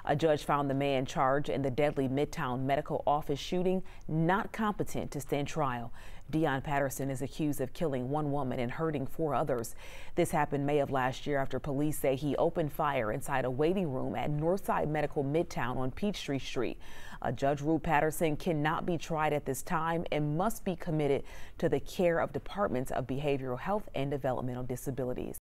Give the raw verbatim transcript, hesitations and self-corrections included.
A judge found the man charged in the deadly Midtown medical office shooting not competent to stand trial. Deion Patterson is accused of killing one woman and hurting four others. This happened May of last year after police say he opened fire inside a waiting room at Northside Medical Midtown on Peachtree Street. A judge ruled Patterson cannot be tried at this time and must be committed to the care of departments of behavioral health and developmental disabilities.